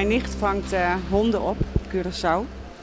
Mijn nicht vangt honden op, Curaçao.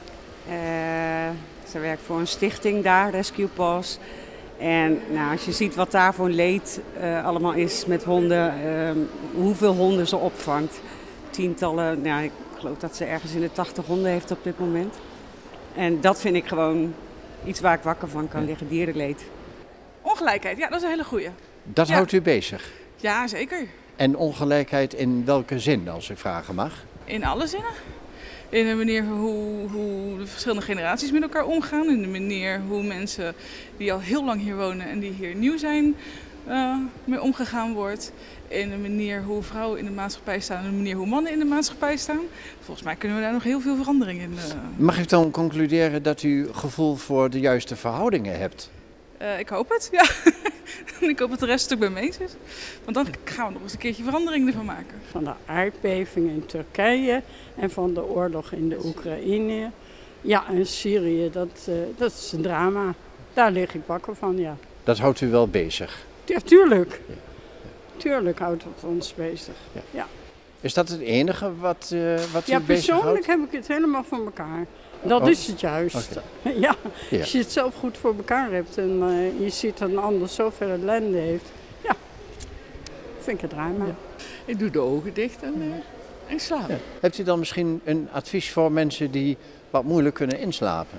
Ze werkt voor een stichting daar, Rescue Paws. En nou, als je ziet wat daar voor leed allemaal is met honden, hoeveel honden ze opvangt. Tientallen, nou, ik geloof dat ze ergens in de 80 honden heeft op dit moment. En dat vind ik gewoon iets waar ik wakker van kan liggen, dierenleed. Ongelijkheid, ja, dat is een hele goeie. Dat houdt u bezig? Ja, zeker. En ongelijkheid in welke zin, als ik vragen mag? In alle zinnen. In de manier hoe de verschillende generaties met elkaar omgaan. In de manier hoe mensen die al heel lang hier wonen en die hier nieuw zijn, mee omgegaan wordt. In de manier hoe vrouwen in de maatschappij staan en de manier hoe mannen in de maatschappij staan. Volgens mij kunnen we daar nog heel veel verandering in. Mag ik dan concluderen dat u gevoel voor de juiste verhoudingen hebt? Ik hoop het, ja. Ik hoop dat de rest het ook bij me eens is. Want dan gaan we nog eens een keertje verandering ervan maken. Van de aardbeving in Turkije en van de oorlog in de Oekraïne. Ja, en Syrië, dat is een drama. Daar lig ik wakker van, ja. Dat houdt u wel bezig? Ja, tuurlijk. Ja. Tuurlijk houdt het ons bezig. Ja. Ja. Is dat het enige wat u bezighoudt? Ja, persoonlijk heb ik het helemaal voor elkaar. Dat is het juist. Okay. Ja, als je het zelf goed voor elkaar hebt en je ziet dat een ander zoveel ellende heeft. Ja, vind ik het drama. Ja. Ik doe de ogen dicht en slaap. Ja. Hebt u dan misschien een advies voor mensen die wat moeilijk kunnen inslapen?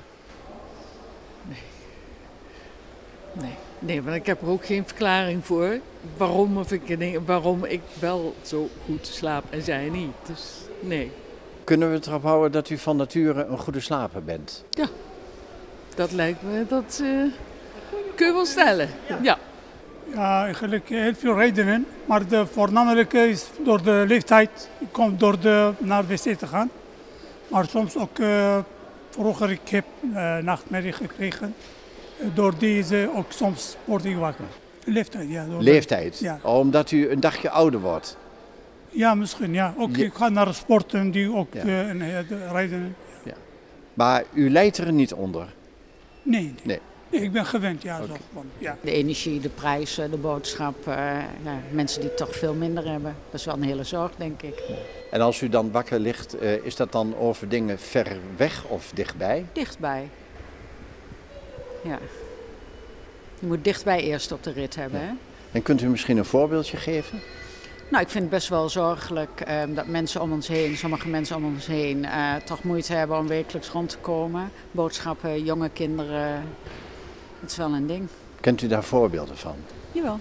Nee, want ik heb er ook geen verklaring voor waarom ik wel zo goed slaap en zij niet. Dus nee. Kunnen we het erop houden dat u van nature een goede slaper bent? Ja, dat lijkt me, dat kun je wel stellen. Ja. Ja, eigenlijk heel veel redenen. Maar de voornamelijke is door de leeftijd. Ik kom naar de wc te gaan. Maar soms ook vroeger, ik heb nachtmerrie gekregen. Door deze ook soms word ik wakker. Leeftijd, ja. Leeftijd? Ja. Omdat u een dagje ouder wordt? Ja, misschien, ja. Ook, ik ga naar de sporten die ook rijden. Ja. Maar u lijdt er niet onder? Nee. Ik ben gewend, ja. Okay. Ja. De energie, de prijzen, de boodschap, mensen die toch veel minder hebben. Dat is wel een hele zorg, denk ik. En als u dan wakker ligt, is dat dan over dingen ver weg of dichtbij? Dichtbij. Ja. Je moet dichtbij eerst op de rit hebben. Ja. Hè? En kunt u misschien een voorbeeldje geven? Nou, ik vind het best wel zorgelijk dat mensen om ons heen, sommige mensen om ons heen, toch moeite hebben om wekelijks rond te komen. Boodschappen, jonge kinderen, het is wel een ding. Kent u daar voorbeelden van? Jawel.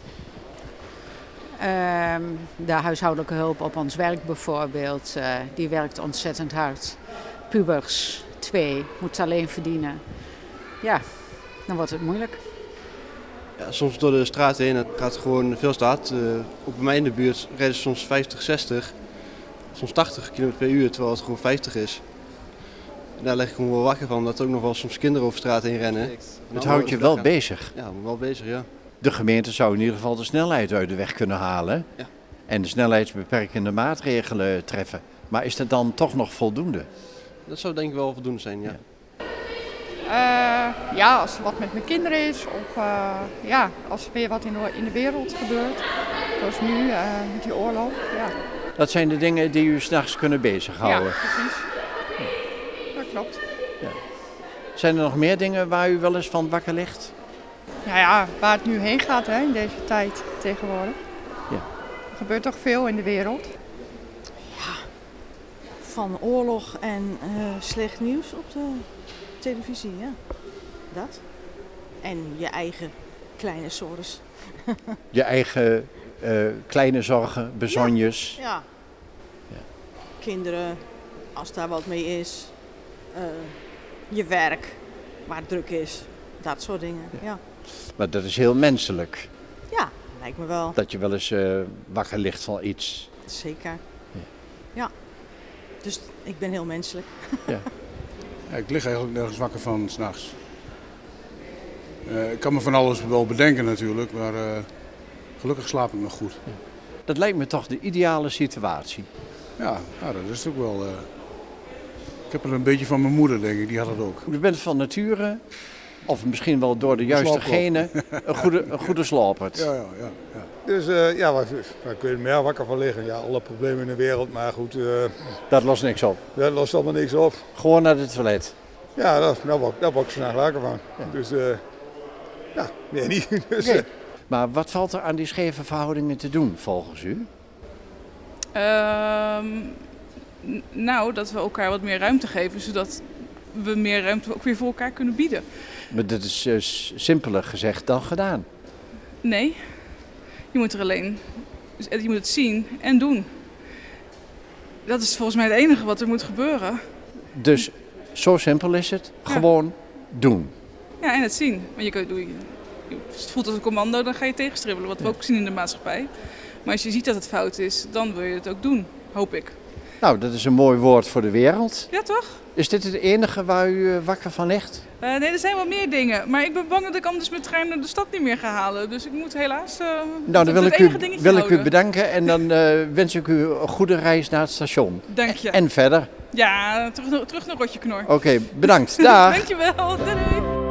De huishoudelijke hulp op ons werk bijvoorbeeld, die werkt ontzettend hard. Pubers, 2, moet alleen verdienen. Ja, dan wordt het moeilijk. Ja, soms door de straat heen, het gaat gewoon veel staat. Ook bij mij in de buurt rijden ze soms 50, 60, soms 80 km per uur, terwijl het gewoon 50 is. En daar leg ik gewoon wel wakker van, dat er ook nog wel soms kinderen over straat heen rennen. Het houdt je wel bezig? Ja, wel bezig, ja. De gemeente zou in ieder geval de snelheid uit de weg kunnen halen. Ja. En de snelheidsbeperkende maatregelen treffen. Maar is dat dan toch nog voldoende? Dat zou denk ik wel voldoende zijn, ja. Ja, als er wat met mijn kinderen is of als er weer wat in de wereld gebeurt. Zoals nu met die oorlog. Ja. Dat zijn de dingen die u 's nachts kunnen bezighouden? Ja, precies. Dat klopt. Ja. Zijn er nog meer dingen waar u wel eens van wakker ligt? Nou ja, waar het nu heen gaat in deze tijd tegenwoordig. Ja. Er gebeurt toch veel in de wereld. Ja, van oorlog en slecht nieuws op de televisie, ja. Dat. En je eigen kleine zorgen. Je eigen kleine zorgen, bezonjes. Ja. Kinderen, als daar wat mee is. Je werk, waar het druk is. Dat soort dingen, ja. Maar dat is heel menselijk. Ja, lijkt me wel. Dat je wel eens wakker ligt van iets. Zeker. Ja. Dus ik ben heel menselijk. Ja. Ja, ik lig eigenlijk nergens wakker van 's nachts. Ik kan me van alles wel bedenken natuurlijk, maar gelukkig slaap ik nog goed. Ja. Dat lijkt me toch de ideale situatie. Ja, dat is het ook wel. Ik heb er een beetje van mijn moeder, denk ik, die had het ook. U bent van nature Of misschien wel door de juiste genen een goede slapert. Ja. Dus waar kun je meer wakker van liggen? Ja, alle problemen in de wereld, maar goed. Dat lost niks op? Dat lost allemaal niks op. Gewoon naar het toilet? Ja, daar word ik vandaag wakker van. Ja. Dus meer niet. Dus, nee. Maar wat valt er aan die scheve verhoudingen te doen volgens u? Nou, dat we elkaar wat meer ruimte geven, zodat we meer ruimte ook weer voor elkaar kunnen bieden. Maar dat is simpeler gezegd dan gedaan. Nee, je moet het zien en doen. Dat is volgens mij het enige wat er moet gebeuren. Dus zo simpel is het, gewoon doen. Ja, en het zien. Want als het voelt als een commando, dan ga je tegenstribbelen, wat we ook zien in de maatschappij. Maar als je ziet dat het fout is, dan wil je het ook doen, hoop ik. Nou, dat is een mooi woord voor de wereld. Ja, toch? Is dit het enige waar u wakker van ligt? Nee, er zijn wel meer dingen. Maar ik ben bang dat ik anders mijn trein naar de stad niet meer ga halen. Dus ik moet helaas nou, dan wil ik u bedanken en dan wens ik u een goede reis naar het station. Dank je. En verder. Ja, terug naar Rotjeknor. Oké, bedankt. Dag. Dankjewel. Doei.